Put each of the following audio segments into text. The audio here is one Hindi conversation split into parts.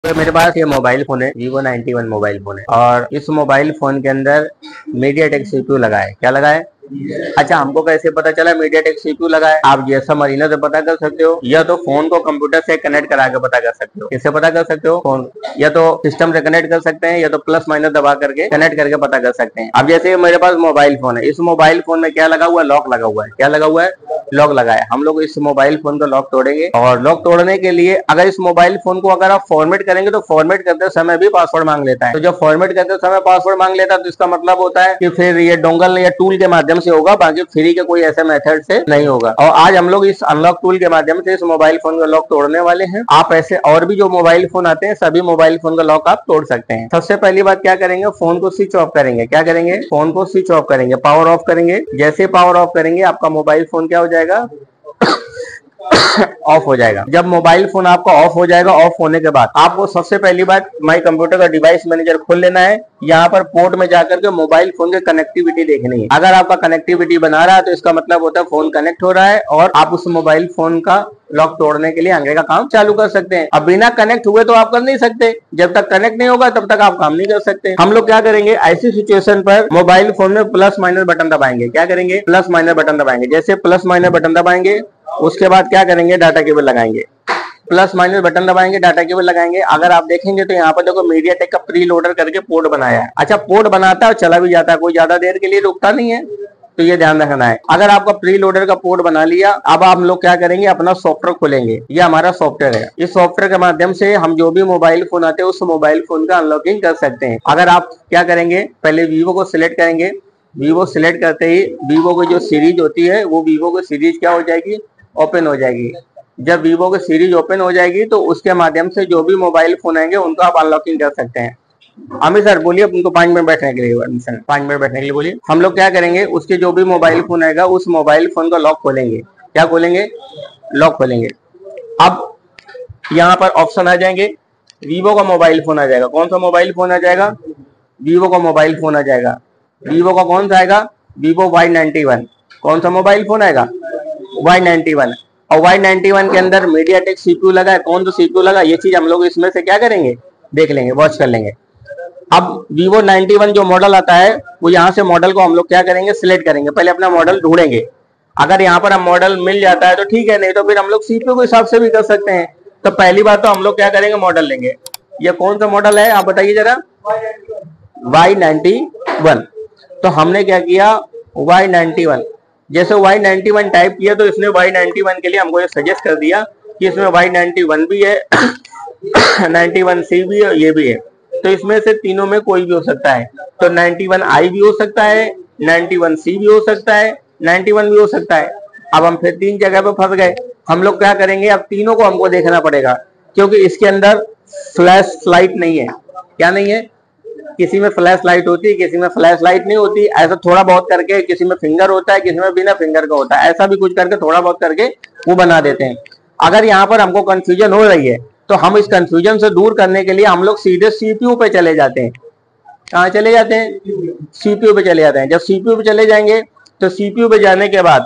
तो मेरे पास ये मोबाइल फोन है, Vivo 91 मोबाइल फोन है और इस मोबाइल फोन के अंदर मीडियाटेक सीपीयू लगा है। क्या लगा है? अच्छा, हमको कैसे पता चला मीडियाटेक सीपीयू लगा है? आप GSM Arena से पता कर सकते हो, या तो फोन को कंप्यूटर से कनेक्ट करा के पता कर सकते हो। किससे पता कर सकते हो? फोन, या तो सिस्टम से कनेक्ट कर सकते हैं, या तो प्लस माइनस दबा करके कनेक्ट करके पता कर सकते हैं। अब जैसे मेरे पास मोबाइल फोन है, इस मोबाइल फोन में क्या लगा हुआ है? लॉक लगा हुआ है। क्या लगा हुआ है? लॉक लगा है। हम लोग इस मोबाइल फोन का लॉक तोड़ेंगे और लॉक तोड़ने के लिए अगर इस मोबाइल फोन को अगर आप फॉर्मेट करेंगे तो फॉर्मेट करते समय भी पासवर्ड मांग लेता है। तो जब फॉर्मेट करते समय पासवर्ड मांग लेता है तो इसका मतलब होता है कि फिर ये डोंगल या टूल के माध्यम से होगा, बाकी फ्री के कोई ऐसे मेथड से नहीं होगा। और आज हम लोग इस अनलॉक टूल के माध्यम से इस मोबाइल फोन का लॉक तोड़ने वाले हैं। आप ऐसे और भी जो मोबाइल फोन आते हैं सभी मोबाइल फोन का लॉक आप तोड़ सकते हैं। सबसे पहली बात क्या करेंगे? फोन को स्विच ऑफ करेंगे। क्या करेंगे? फोन को स्विच ऑफ करेंगे, पावर ऑफ करेंगे। जैसे पावर ऑफ करेंगे आपका मोबाइल फोन क्या हो जाएगा? ऑफ हो जाएगा। जब मोबाइल फोन आपका ऑफ हो जाएगा, ऑफ होने के बाद आपको सबसे पहली बात माई कंप्यूटर का डिवाइस मैनेजर खोल लेना है। यहाँ पर पोर्ट में जाकर के मोबाइल फोन की कनेक्टिविटी देखनी है। अगर आपका कनेक्टिविटी बना रहा है तो इसका मतलब होता है फोन कनेक्ट हो रहा है और आप उस मोबाइल फोन का लॉक तोड़ने के लिए आगे का काम चालू कर सकते हैं। अब बिना कनेक्ट हुए तो आप कर नहीं सकते, जब तक कनेक्ट नहीं होगा तब तक आप काम नहीं कर सकते। हम लोग क्या करेंगे? ऐसी सिचुएशन पर मोबाइल फोन में प्लस माइनस बटन दबाएंगे। क्या करेंगे? प्लस माइनस बटन दबाएंगे। जैसे प्लस माइनस बटन दबाएंगे उसके बाद क्या करेंगे? डाटा केबल लगाएंगे। प्लस माइनस बटन दबाएंगे, डाटा केबल लगाएंगे। अगर आप देखेंगे तो यहाँ पर देखो मीडियाटेक का प्री लोडर करके पोर्ट बनाया है। अच्छा, पोर्ट बनाता है और चला भी जाता है, कोई ज्यादा देर के लिए रुकता नहीं है, तो ये ध्यान रखना है। अगर आपका प्री लोडर का पोर्ट बना लिया, अब हम लोग क्या करेंगे? अपना सॉफ्टवेयर खोलेंगे। ये हमारा सॉफ्टवेयर है। इस सॉफ्टवेयर के माध्यम से हम जो भी मोबाइल फोन आते हैं उस मोबाइल फोन का अनलॉकिंग कर सकते हैं। अगर आप क्या करेंगे? पहले वीवो को सिलेक्ट करेंगे। वीवो सिलेक्ट करते ही वीवो की जो सीरीज होती है वो वीवो की सीरीज क्या हो जाएगी? ओपन हो जाएगी। जब वीवो की सीरीज ओपन हो जाएगी तो उसके माध्यम से जो भी मोबाइल फोन आएंगे उनको आप अनलॉकिंग कर सकते हैं। अमित सर बोलिए, उनको 5 मिनट बैठने के लिए, 5 मिनट बैठने के लिए बोलिए। हम लोग क्या करेंगे? उसके जो भी मोबाइल फोन आएगा उस मोबाइल फोन का लॉक खोलेंगे। क्या खोलेंगे? लॉक खोलेंगे। अब यहाँ पर ऑप्शन आ जाएंगे, वीवो का मोबाइल फोन आ जाएगा। कौन सा मोबाइल फोन आ जाएगा? वीवो का मोबाइल फोन आ जाएगा। वीवो का कौन सा आएगा? Vivo Y91। कौन सा मोबाइल फोन आएगा? Y91। और Y91 के अंदर मीडियाटेक सीपीयू लगा है। कौन सा सीपीयू लगा? ये चीज हम लोग इसमें से क्या करेंगे? देख लेंगे, वॉच कर लेंगे। अब Vivo 91 जो मॉडल आता है वो यहाँ से मॉडल को हम लोग क्या करेंगे? सिलेक्ट करेंगे। पहले अपना मॉडल ढूंढेंगे। अगर यहाँ पर हम मॉडल मिल जाता है तो ठीक है, नहीं तो फिर हम लोग सीपीयू के हिसाब से भी कर सकते हैं। तो पहली बात तो हम लोग क्या करेंगे? मॉडल लेंगे। ये कौन सा मॉडल है आप बताइए जरा? Y91। तो हमने क्या किया? Y91। जैसे Y91 टाइप किया तो इसने Y91 के लिए हमको ये सजेस्ट कर दिया कि इसमें Y91 भी है, 91C भी है, ये भी है। तो इसमें से तीनों में कोई भी हो सकता है। तो 91i भी हो सकता है, 91C भी हो सकता है, 91 भी हो सकता है। अब हम फिर 3 जगह पे फंस गए। हम लोग क्या करेंगे? अब तीनों को हमको देखना पड़ेगा, क्योंकि इसके अंदर फ्लैश लाइट नहीं है। क्या नहीं है? किसी में फ्लैश लाइट होती है, किसी में फ्लैश लाइट नहीं होती। ऐसा थोड़ा बहुत करके किसी में फिंगर होता है, किसी में बिना फिंगर का होता है। ऐसा भी कुछ करके थोड़ा बहुत करके वो बना देते हैं। अगर यहाँ पर हमको कंफ्यूजन हो रही है तो हम इस कंफ्यूजन से दूर करने के लिए हम लोग सीधे सीपीयू पे चले जाते हैं। कहाँ चले जाते हैं? सीपीयू पे चले जाते हैं। जब सीपीयू पे चले जाएंगे तो सीपीयू पे जाने के बाद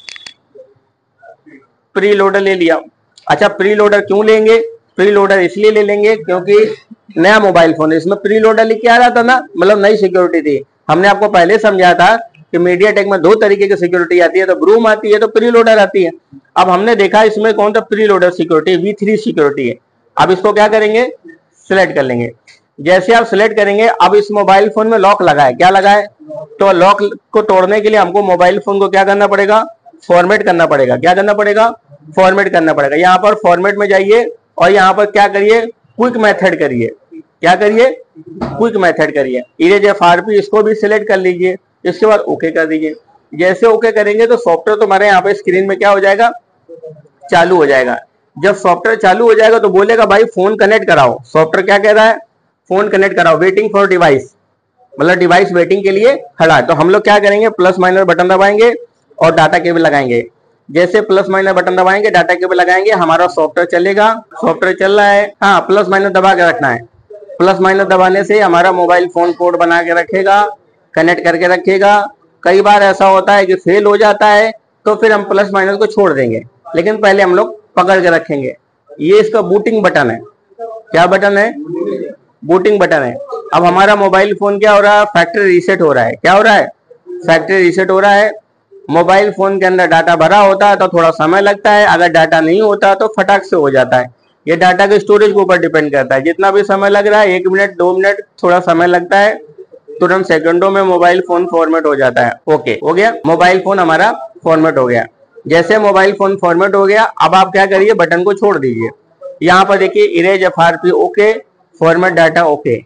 प्री लोडर ले लिया। अच्छा, प्री लोडर क्यों लेंगे? प्री लोडर इसलिए ले लेंगे क्योंकि नया मोबाइल फोन है, इसमें प्री लोडर लिख के आ रहा था ना, मतलब नई सिक्योरिटी थी। हमने आपको पहले समझाया था कि मीडियाटेक में 2 तरीके की सिक्योरिटी आती है, तो ब्रूम आती है तो प्री लोडर आती है। अब हमने देखा इसमें कौन सा pre loader security? V3 security है। अब इसको क्या करेंगे? सिलेक्ट कर लेंगे। जैसे आप सिलेक्ट करेंगे, अब इस मोबाइल फोन में लॉक लगा है। क्या लगा है? तो लॉक को तोड़ने के लिए हमको मोबाइल फोन को क्या करना पड़ेगा? फॉर्मेट करना पड़ेगा। क्या करना पड़ेगा? फॉर्मेट करना पड़ेगा। यहाँ पर फॉर्मेट में जाइए और यहाँ पर क्या करिए? क्विक मेथड करिए। क्या करिए? क्विक मेथड करिए। इरेज FRP इसको भी सिलेक्ट कर लीजिए। इसके बाद ओके कर दीजिए। जैसे ओके करेंगे तो सॉफ्टवेयर तुम्हारे यहाँ पे स्क्रीन में क्या हो जाएगा? चालू हो जाएगा। जब सॉफ्टवेयर चालू हो जाएगा तो बोलेगा भाई फोन कनेक्ट कराओ। सॉफ्टवेयर क्या कह रहा है? फोन कनेक्ट कराओ, वेटिंग फॉर डिवाइस, मतलब डिवाइस वेटिंग के लिए खड़ा है। तो हम लोग क्या करेंगे? प्लस माइनस बटन दबाएंगे और डाटा केबल लगाएंगे। जैसे प्लस माइनस बटन दबाएंगे, डाटा केबल लगाएंगे, हमारा सॉफ्टवेयर चलेगा। सॉफ्टवेयर चल रहा है। हाँ, प्लस माइनस दबा के रखना है। प्लस माइनस दबाने से हमारा मोबाइल फोन कोड बना के रखेगा, कनेक्ट करके रखेगा। कई बार ऐसा होता है कि फेल हो जाता है तो फिर हम प्लस माइनस को छोड़ देंगे, लेकिन पहले हम लोग पकड़ के रखेंगे। ये इसका बूटिंग बटन है। क्या बटन है? बूटिंग बटन है। अब हमारा मोबाइल फोन क्या हो रहा है? फैक्ट्री रीसेट हो रहा है। क्या हो रहा है? फैक्ट्री रीसेट हो रहा है। मोबाइल फोन के अंदर डाटा भरा होता है तो थोड़ा समय लगता है, अगर डाटा नहीं होता तो फटाक से हो जाता है। ये डाटा के स्टोरेज के ऊपर डिपेंड करता है। जितना भी समय लग रहा है, 1 मिनट 2 मिनट थोड़ा समय लगता है, तुरंत सेकंडों में मोबाइल फोन फॉर्मेट हो जाता है। ओके, हो गया, मोबाइल फोन हमारा फॉर्मेट हो गया। जैसे मोबाइल फोन फॉर्मेट हो गया, अब आप क्या करिए, बटन को छोड़ दीजिए। यहाँ पर देखिए erase FRP okay, format data okay,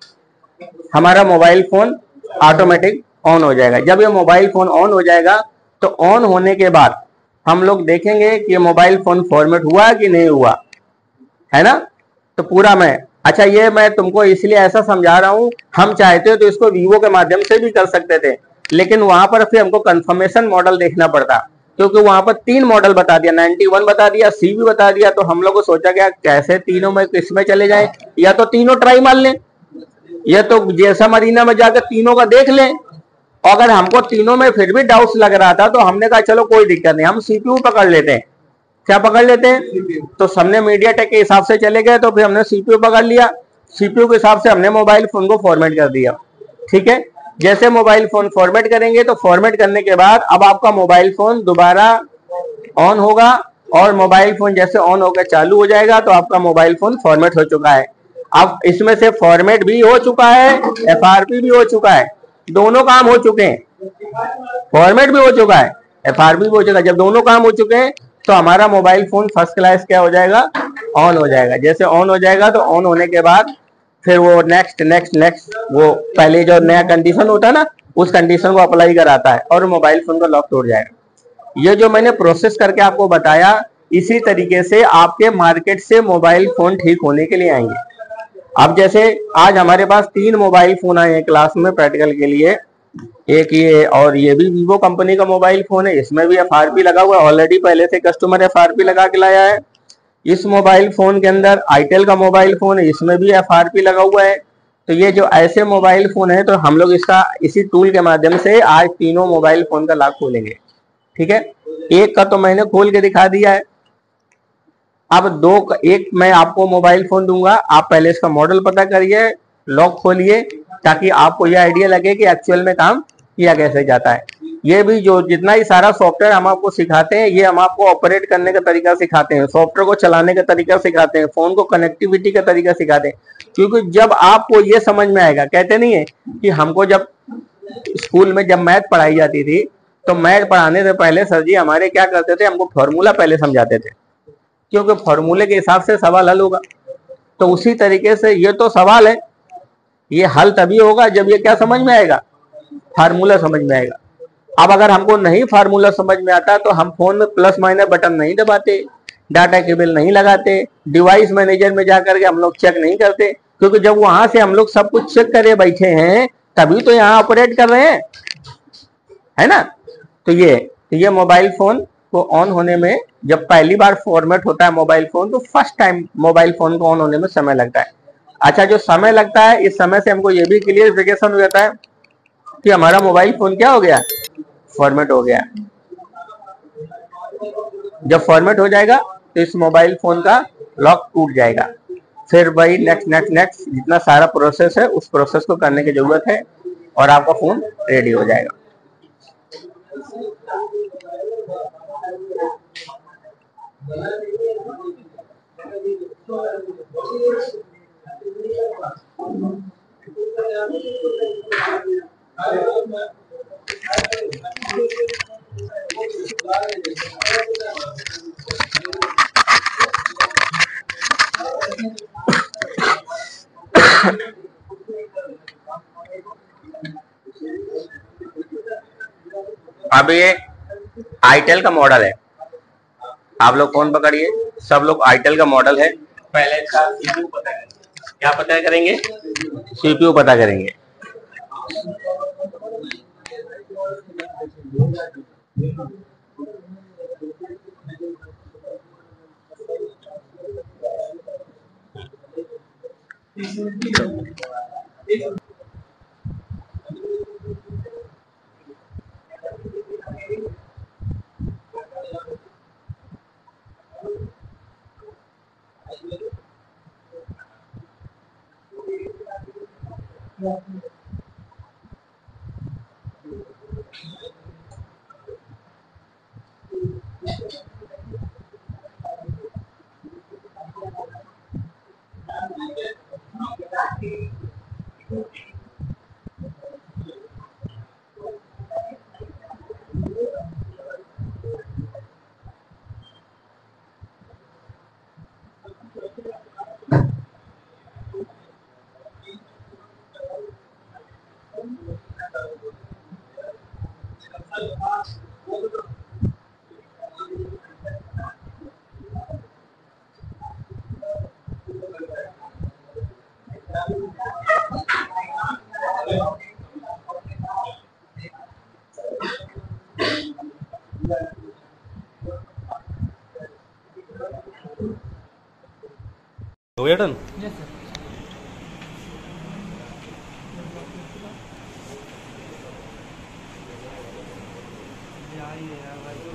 हमारा मोबाइल फोन ऑटोमेटिक ऑन हो जाएगा। जब ये मोबाइल फोन ऑन हो जाएगा तो ऑन होने के बाद हम लोग देखेंगे कि मोबाइल फोन फॉर्मेट हुआ कि नहीं हुआ, है ना। तो पूरा मैं, अच्छा ये मैं तुमको इसलिए ऐसा समझा रहा हूं, हम चाहते तो इसको वीवो के माध्यम से भी कर सकते थे, लेकिन वहां पर फिर हमको कंफर्मेशन मॉडल देखना पड़ता, क्योंकि वहां पर 3 मॉडल बता दिया, 91 बता दिया, सी भी बता दिया। तो हम लोग को सोचा गया कैसे तीनों में किसमें चले जाए, या तो तीनों ट्राई मार लें, या तो जैसा मरीना में जाकर तीनों का देख लें। अगर हमको तीनों में फिर भी डाउट्स लग रहा था तो हमने कहा चलो कोई दिक्कत नहीं, हम सीपीयू पकड़ लेते हैं। क्या पकड़ लेते हैं? तो सबने मीडिया टेक के हिसाब से चले गए, तो फिर हमने सीपीयू पकड़ लिया। सीपीयू के हिसाब से हमने मोबाइल फोन को फॉर्मेट कर दिया। ठीक है, जैसे मोबाइल फोन फॉर्मेट करेंगे तो फॉर्मेट करने के बाद अब आपका मोबाइल फोन दोबारा ऑन होगा, और मोबाइल फोन जैसे ऑन होकर चालू हो जाएगा तो आपका मोबाइल फोन फॉर्मेट हो चुका है। अब इसमें से फॉर्मेट भी हो चुका है, एफआरपी भी हो चुका है, दोनों काम हो चुके हैं। फॉर्मेट भी हो चुका है, एफआरपी भी हो चुका है। जब दोनों काम हो चुके हैं तो हमारा मोबाइल फोन फर्स्ट क्लास क्या हो जाएगा, ऑन हो जाएगा। जैसे ऑन हो जाएगा तो ऑन होने के बाद फिर वो नेक्स्ट नेक्स्ट नेक्स्ट, वो पहले जो नया कंडीशन होता है ना, उस कंडीशन को अप्लाई कराता है और मोबाइल फोन का लॉक तोड़ जाएगा। ये जो मैंने प्रोसेस करके आपको बताया, इसी तरीके से आपके मार्केट से मोबाइल फोन ठीक होने के लिए आएंगे। अब जैसे आज हमारे पास 3 मोबाइल फोन आए हैं क्लास में प्रैक्टिकल के लिए, एक ये और ये भी वीवो कंपनी का मोबाइल फोन है, इसमें भी एफआरपी लगा हुआ है, ऑलरेडी पहले से कस्टमर एफआरपी लगा के लाया है। इस मोबाइल फोन के अंदर आईटेल का मोबाइल फोन है, इसमें भी एफआरपी लगा हुआ है। तो ये जो ऐसे मोबाइल फोन है, तो हम लोग इसका इसी टूल के माध्यम से आज तीनों मोबाइल फोन का लॉक खोलेंगे। ठीक है, एक का तो मैंने खोल के दिखा दिया है। अब एक मैं आपको मोबाइल फोन दूंगा, आप पहले इसका मॉडल पता करिए, लॉक खोलिए, ताकि आपको यह आइडिया लगे कि एक्चुअल में काम किया कैसे जाता है। ये भी जो जितना ही सारा सॉफ्टवेयर हम आपको सिखाते हैं, ये हम आपको ऑपरेट करने का तरीका सिखाते हैं, सॉफ्टवेयर को चलाने का तरीका सिखाते हैं, फोन को कनेक्टिविटी का तरीका सिखाते हैं। क्योंकि जब आपको ये समझ में आएगा, कहते नहीं है कि हमको जब स्कूल में जब मैथ पढ़ाई जाती थी, तो मैथ पढ़ाने से पहले सर जी हमारे क्या करते थे, हमको फॉर्मूला पहले समझाते थे, क्योंकि फॉर्मूले के हिसाब से सवाल हल होगा। तो उसी तरीके से ये तो सवाल है, ये हल तभी होगा जब ये क्या समझ में आएगा, फार्मूला समझ में आएगा। अब अगर हमको नहीं फार्मूला समझ में आता तो हम फोन में प्लस माइनस बटन नहीं दबाते, डाटा केबल नहीं लगाते, डिवाइस मैनेजर में जाकर के हम लोग चेक नहीं करते, क्योंकि जब वहां से हम लोग सब कुछ चेक करे बैठे हैं तभी तो यहाँ ऑपरेट कर रहे हैं, है ना। तो ये मोबाइल फोन को ऑन होने में, जब पहली बार फॉर्मेट होता है मोबाइल फोन, तो फर्स्ट टाइम मोबाइल फोन को ऑन होने में समय लगता है। अच्छा, जो समय लगता है, इस समय से हमको ये भी क्लियरिफिकेशन हो जाता है कि हमारा मोबाइल फोन क्या हो गया, फॉर्मेट हो गया। जब फॉर्मेट हो जाएगा तो इस मोबाइल फोन का लॉक टूट जाएगा। फिर वही नेक्स्ट नेक्स्ट नेक्स्ट जितना सारा प्रोसेस है, उस प्रोसेस को करने की जरूरत है और आपका फोन रेडी हो जाएगा। अब ये आईटेल का मॉडल है, आप लोग फोन पकड़िए, सब लोग आईटेल का मॉडल है। पहले इसका सीपीयू पता करेंगे। क्या पता करेंगे? सीपीयू पता करेंगे। हो गया डन। Yes sir. ये आई है यार भाई।